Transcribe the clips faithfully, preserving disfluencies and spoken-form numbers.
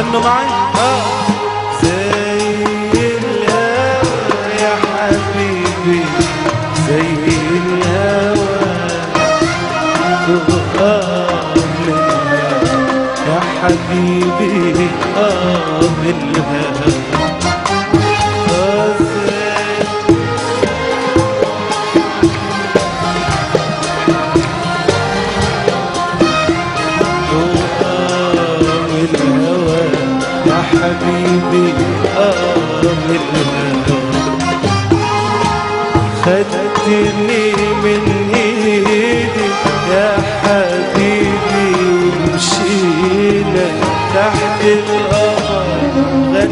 غنوا معايا. اه زي الهوى يا حبيبي، زي الهوى اه من الهوى يا حبيبي، اه من الهوى. حبيبي آه من الهوى خدتني من ايدي يا حبيبي، ومشينا تحت القمر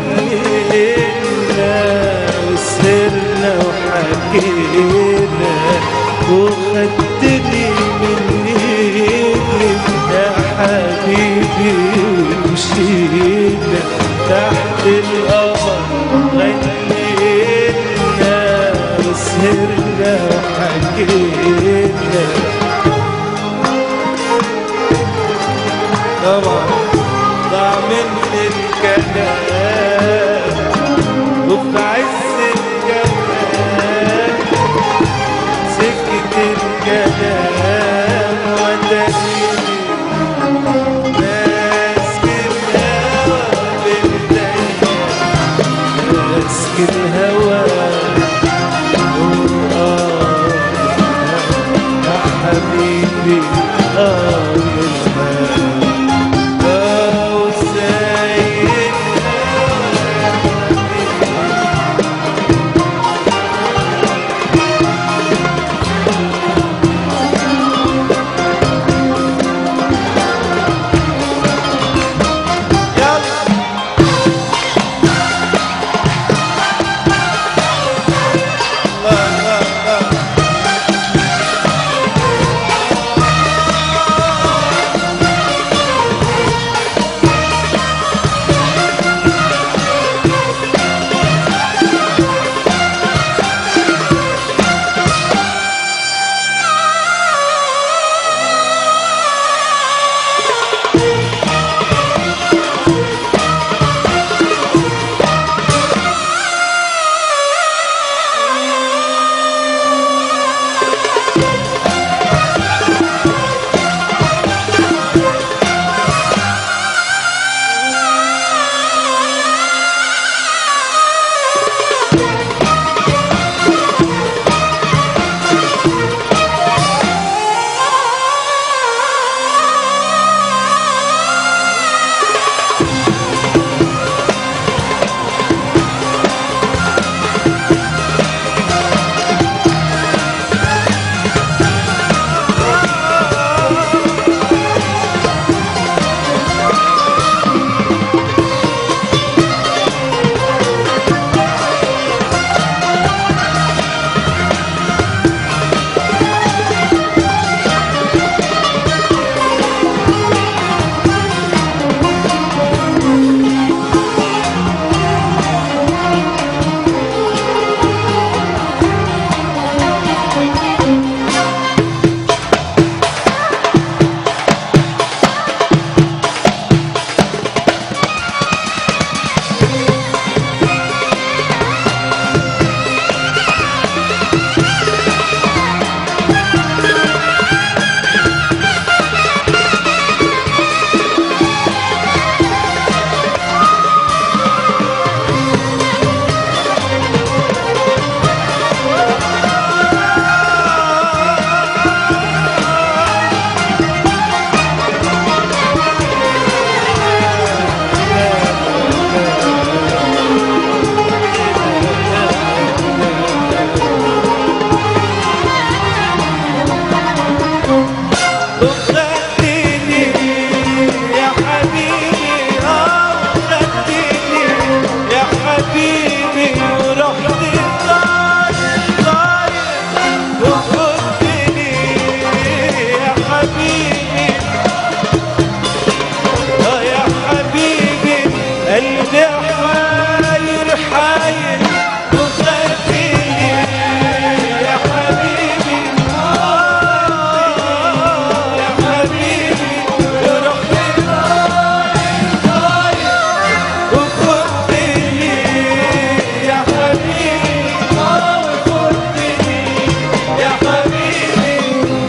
غنينا وسهرنا وحكينا، وخدتني من ايدي يا حبيبي، ومشينا تحت القمر غنينا وسهرنا وحكينا. طبعا ضاع مني الكلام وفي عز الجمال سكت الكلام وداني ماسك الهوى بايديا، ماسك الهوى اه يا حبيبي اه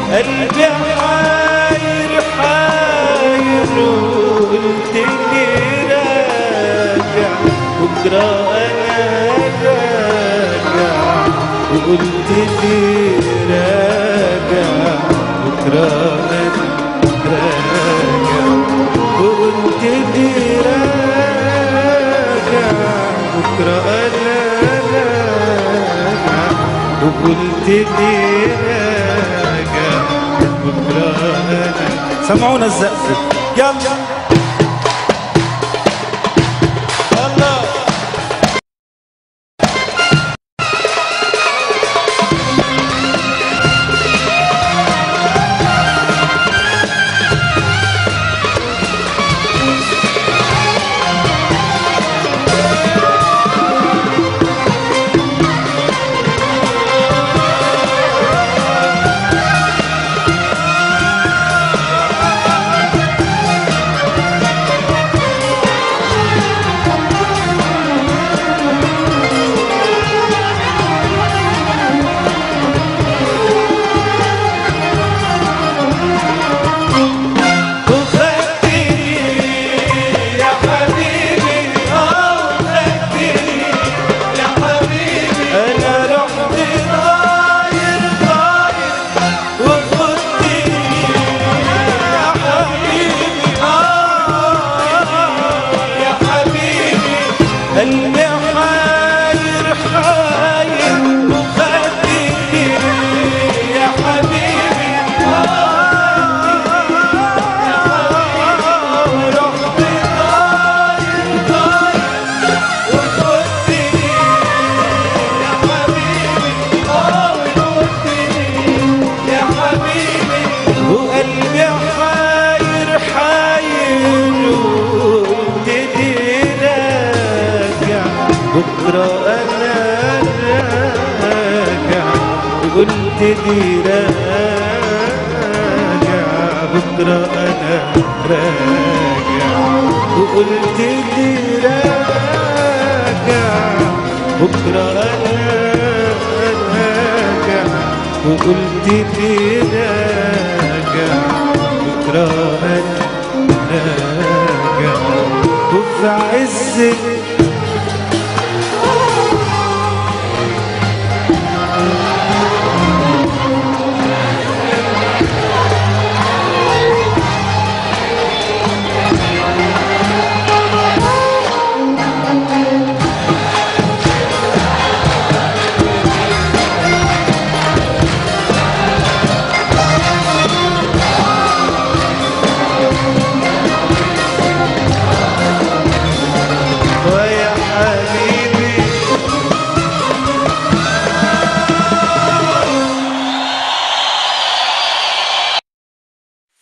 قلبي حاير حاير وقلت لي راجع بكرة أنا راجع وقلت لي راجع بكرة أنا راجع وقلت لي راجع بكرة أنا راجع وقلت لي راجع بكرة أنا. سمعونا الزقف يلا قلبي حاير حاير وخدني يا حبيبي رحت طاير طاير وخدني يا حبيبي وخدني يا حبيبي وقلبي حاير حاير وابتدي بكرة أنا راجع وقلت لي راجع بكرة أنا راجع وقلت لي راجع بكرة أنا راجع وقلت لي راجع بكرة أنا راجع وفي عز